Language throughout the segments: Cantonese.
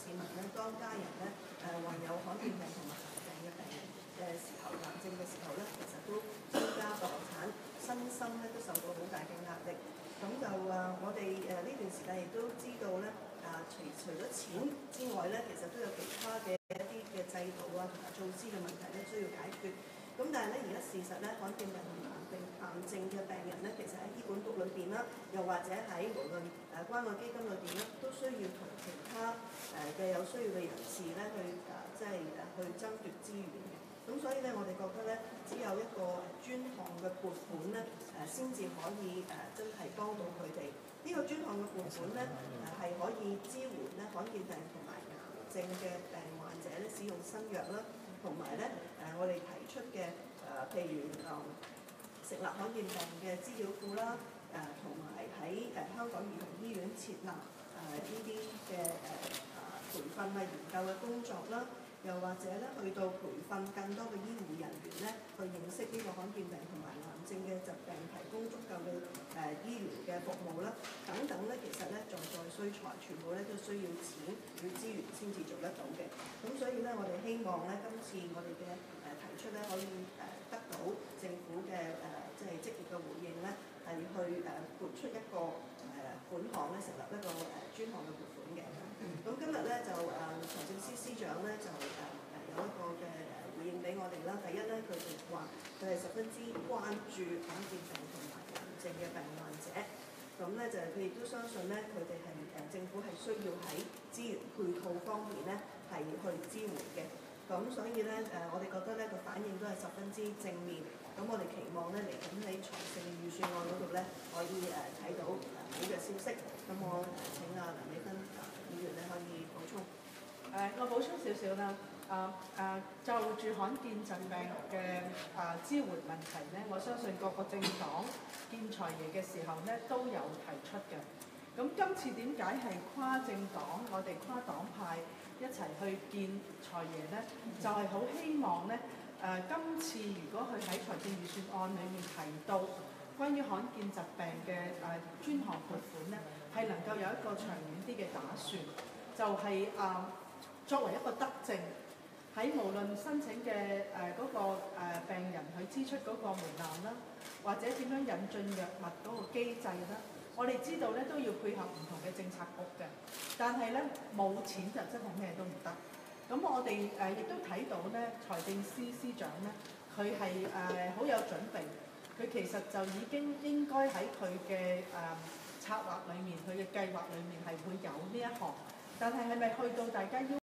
市民咧，當家人咧患有罕見病同埋癌症嘅病人嘅時候，癌症嘅時候咧，其實都增加個流產，身心咧都受到好大嘅壓力。咁就我哋呢段時間亦都知道咧，除咗錢之外咧，其實都有其他嘅一啲嘅制度啊同埋措施嘅問題咧需要解決。咁但係咧，而家事實咧，罕見病同埋癌症嘅病人咧，其實喺醫管局裏邊啦，又或者喺無論關愛基金裏邊咧，都需要同其他嘅有需要嘅人士咧去去爭奪資源嘅。咁所以咧，我哋覺得咧，只有一個專項嘅撥款咧，先至可以真係幫到佢哋。呢個專項嘅撥款咧，係可以支援咧罕見病同埋癌症嘅病患者咧使用新藥啦。同埋咧，我哋提出嘅譬如成立罕見病嘅資料庫啦，同埋喺香港兒童醫院設立呢啲嘅培訓啊研究嘅工作啦，又或者咧去到培訓更多嘅醫護人員咧，去認識呢個罕見病同埋癌症嘅疾病，提供足夠嘅醫療嘅服務啦，等等咧，其實咧在需財，全部咧都需要錢與資源先至做得到嘅。咁所以咧，我哋希望咧，今次我哋嘅提出咧，可以得到政府嘅積極嘅回應咧，係去撥出一個款項咧，成立一個專項嘅撥款嘅。咁今日咧就財政司司長咧就有一個嘅回應俾我哋啦。第一咧，佢哋話佢係十分之關注罕見病同埋癌症嘅病患者。咁咧就係佢亦都相信咧，佢哋係政府係需要喺資源配套方面咧係去支援嘅。咁所以咧我哋覺得咧個反應都係十分之正面。咁我哋期望咧嚟緊喺財政預算案嗰度咧可以睇到好嘅消息。咁我請梁美芬議員咧可以補充。 我補充少少啦。就住罕見疾病嘅支援問題咧，我相信各個政黨見財爺嘅時候咧都有提出嘅。咁今次點解係跨政黨，我哋跨黨派一齊去見財爺咧？就係好希望咧今次如果佢喺財政預算案裡面提到關於罕見疾病嘅專項撥款咧，係能夠有一個長遠啲嘅打算，就係作為一個德政，喺無論申請嘅病人去支出嗰個門檻啦，或者點樣引進藥物嗰個機制啦，我哋知道咧都要配合唔同嘅政策局嘅，但係咧冇錢就真係咩都唔得。咁我哋亦都睇到咧，財政司司長咧，佢係好有準備，佢其實就已經應該喺佢嘅策劃裡面，佢嘅計劃裡面係會有呢一項，但係咪去到大家要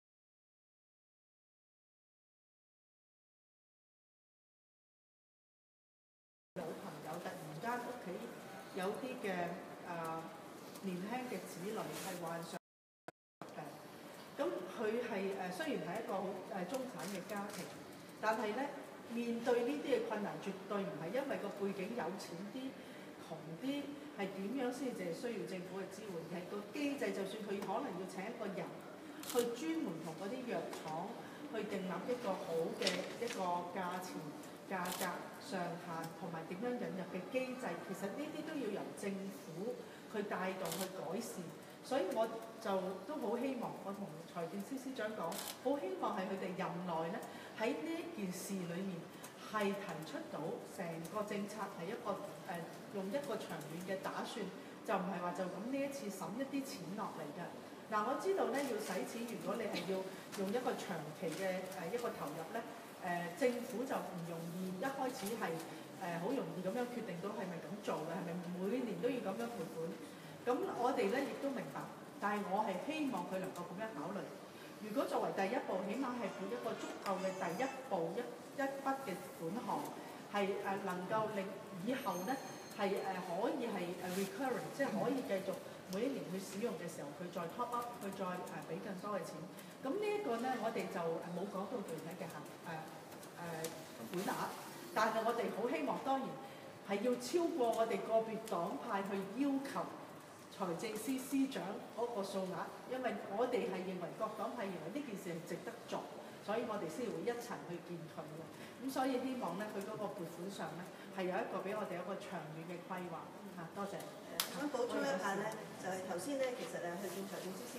老朋友突然間屋企有啲嘅年輕嘅子女係患上病，咁佢係雖然係一個好中產嘅家庭，但係咧面對呢啲嘅困難，絕對唔係因為個背景有錢啲、窮啲，係點樣先至係需要政府嘅支援？係個機制，就算佢可能要請一個人去專門同嗰啲藥廠去訂立一個好嘅一個價錢、價格上限，同埋點樣引入嘅機制，其實呢啲都要由政府去帶動去改善。所以我就都好希望，我同財政司司長講，好希望係佢哋任內咧喺呢一件事裏面係提出到成個政策係一個用一個長遠嘅打算，就唔係話就咁呢一次審一啲錢落嚟嘅。嗱，我知道咧要使錢，如果你係要用一個長期嘅一個投入咧，政府就唔容易一開始係好容易咁樣決定到係咪咁做嘅，係咪每年都要咁樣撥款？咁我哋咧亦都明白，但係我係希望佢能夠咁樣考慮。如果作為第一步，起碼係撥一個足夠嘅第一步一筆嘅款項，係能夠令以後咧係可以係recurring， 即係可以繼續每一年去使用嘅時候，佢再 top up， 佢再俾更多嘅錢。咁呢一個咧，我哋就冇講到具體嘅款額，但係我哋好希望，當然係要超過我哋個別黨派去要求財政司司長嗰個數額，因為我哋係認為各黨派認為呢件事係值得做，所以我哋先會一齊去見佢嘅。咁所以希望咧，佢嗰個撥款上咧係有一個俾我哋一個長遠嘅規劃嚇。多謝。 想補充一下咧，就係頭先咧，其實去見財政司司長咧，主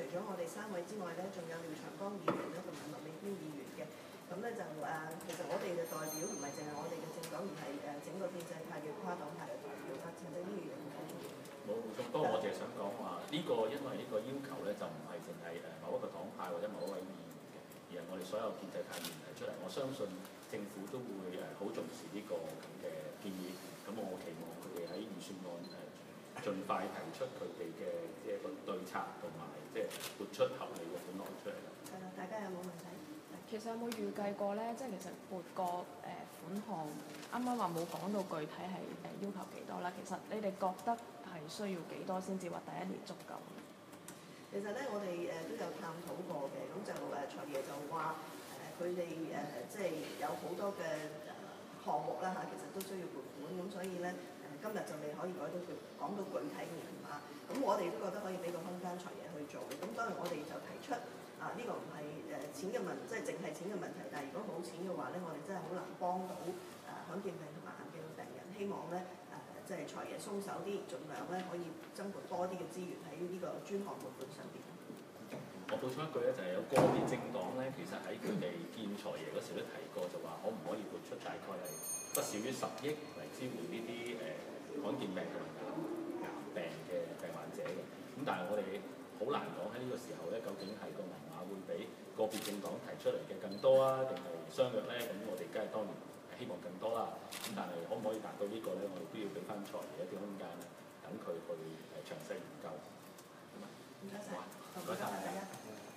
除咗我哋3位之外咧，仲有廖長江議員咧，同埋麥美娟議員嘅。咁咧就其實我哋嘅代表唔係淨係我哋嘅政黨，而係整個建制派嘅跨黨派嘅代表。陳振英議員冇錯，不過我淨係想講話呢個，因為呢個要求咧就唔係淨係某一個黨派或者某一位議員嘅，而係我哋所有建制派議員提出嚟。我相信政府都會好重視呢個咁嘅建議。咁我期望佢哋喺預算案盡快提出佢哋嘅即係個對策，同埋即係撥出合理嘅款項出嚟啦。 係啦，大家有冇問題？ 其實有冇預計過咧？即係其實撥個款項，啱啱話冇講到具體係要求幾多啦。其實你哋覺得係需要幾多先至話第一年足夠？ 其實咧，我哋都有探討過嘅，咁就財爺就話佢哋即係有好多嘅項目啦嚇，其實都需要撥款，咁所以咧今日就未可以講到具體嘅銀碼。咁我哋都覺得可以俾個空間財爺去做嘅。咁當然我哋就提出呢個唔係錢嘅問，即係淨係錢嘅問題。但係如果冇錢嘅話咧，我哋真係好難幫到罕見病同埋癌症嘅病人。希望咧即係財爺鬆手啲，盡量咧可以增撥多啲嘅資源喺呢個專項撥款上邊。 我補充一句咧，就係有個別政黨咧，其實喺佢哋見財爺嗰時都提過，就話可唔可以撥出大概係不少於10億嚟支援呢啲罕見病同埋癌病嘅病患者嘅。咁但係我哋好難講喺呢個時候咧，究竟係個銀碼會比個別政黨提出嚟嘅更多啊，定係相若咧？咁我哋梗係當然希望更多啦。咁但係可唔可以達到呢個咧？我哋都要俾翻財爺一啲空間咧，等佢去詳細研究。 唔該晒，唔該晒大家。